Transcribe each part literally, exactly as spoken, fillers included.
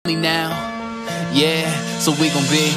now, yeah, so we gon' be.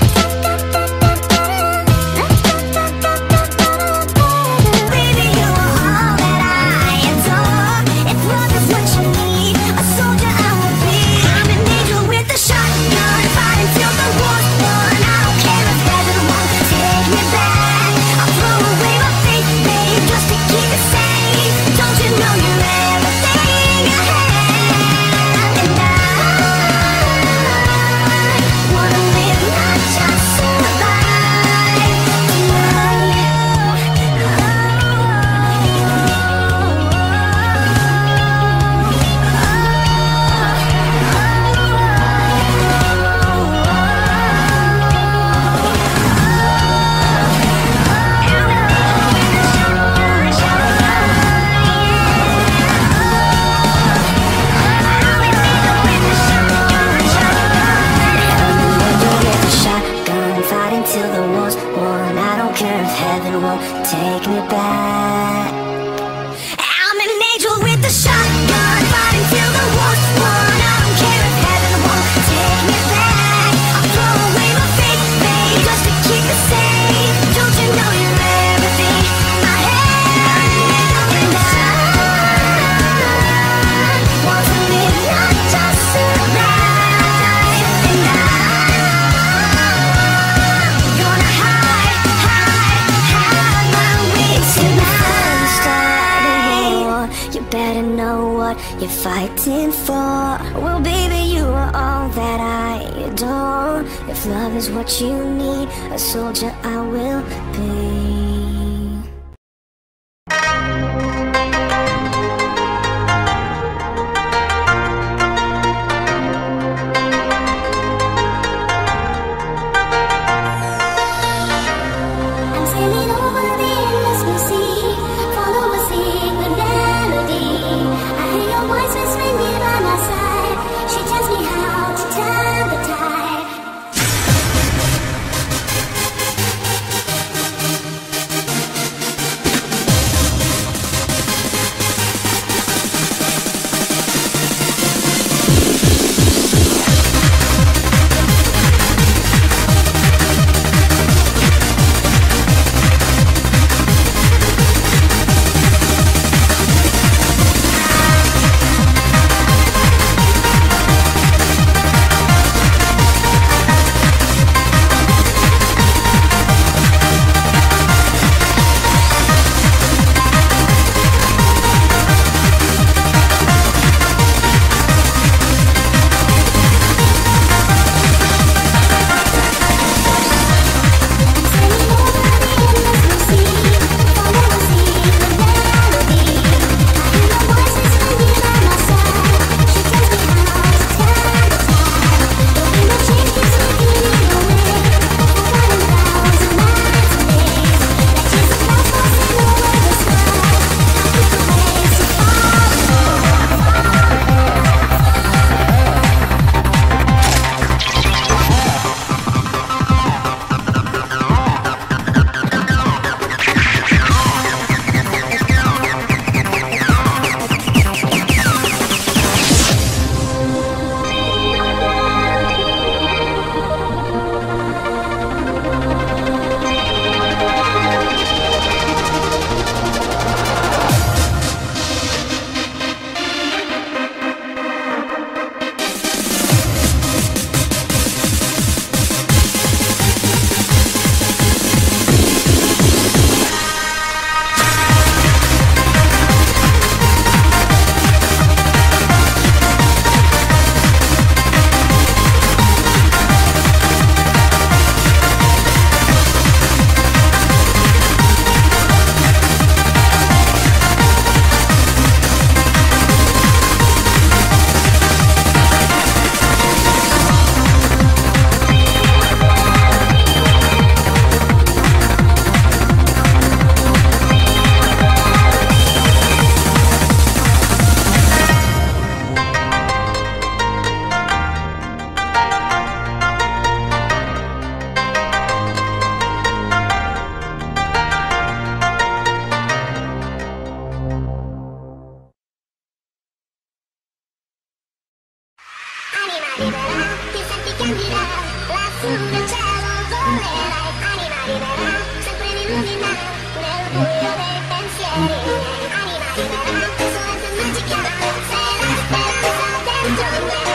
Take me back. I'm an angel with a shotgun, fighting till the war's won. I don't care if heaven won't take me back. I'll throw away my fake faith just to keep it safe. Don't you know you're everything I have? And I want to live, not just survive. And I'm gonna hide, hide, hide my wings tonight. You better know what you're fighting for. Well, baby, you are all that I adore. If love is what you need, a soldier I will be. candida, lassù nel cielo volerai, anima libera, sempre illumina nel buio dei pensieri, anima libera, solo se magica, sei la speranza dentro me.